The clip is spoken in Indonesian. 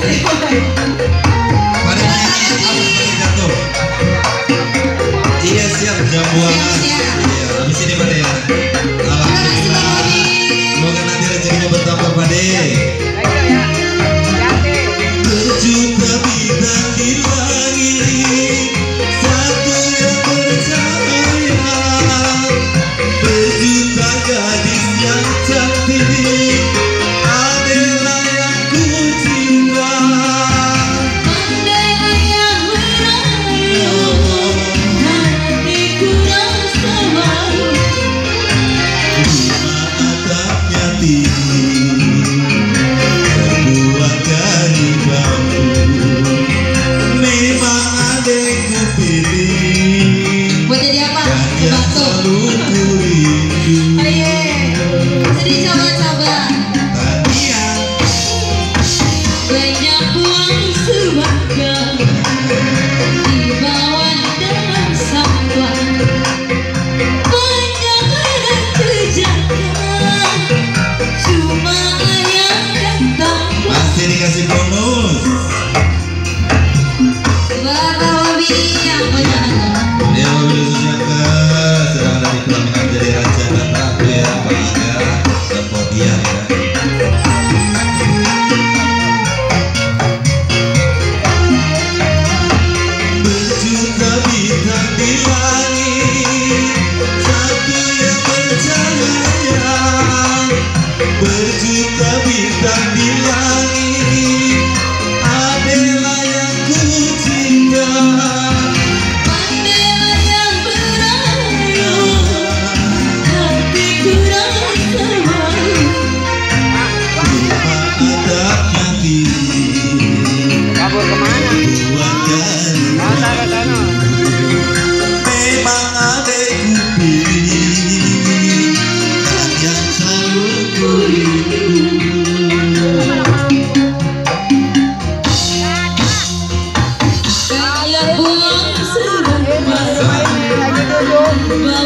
Pada nyanyi harus pakai jatuh. Iya siap jambuan. Iya, habis ini Pade ya. Alhamdulillah. Semoga nanti rezekinya bertambah Pade. Berjuta bintang di langit, satu yang bercahaya. Berjuta gadis yang cantik, adalah yang ku cinta. Pandai yang merayu, hatiku rasa malu. Cuma atapnya tinggi, terbuat dari bambu. Memang adekku pilih, Buat jadi apa? dan yang selalu ku rindu. Ayo, jadi coba-coba. Tania, Banyak uang sebaga di bawah dalam sampah. Banyak orang terjaga, cuma ayah yang tampak. masih dikasih bonus. Bapak Wabi yang banyak. Dia mobil Susiaka sedang ada di pelaminan jadi raja dan ratu ya, bangga dan podium ya. Berjuta bintang di langit, satu yang bercahaya. Berjuta bintang di langit, adalah yang ku cinta. Pandai yang merayu, hatiku rasa malu. Cuma atapnya tinggi, Kabur kemana? buat dari Sana ke sana. memang adekku pilih, dan yang selalu ku rindu. Banyak uang sebaga Lagi duduk. di bawah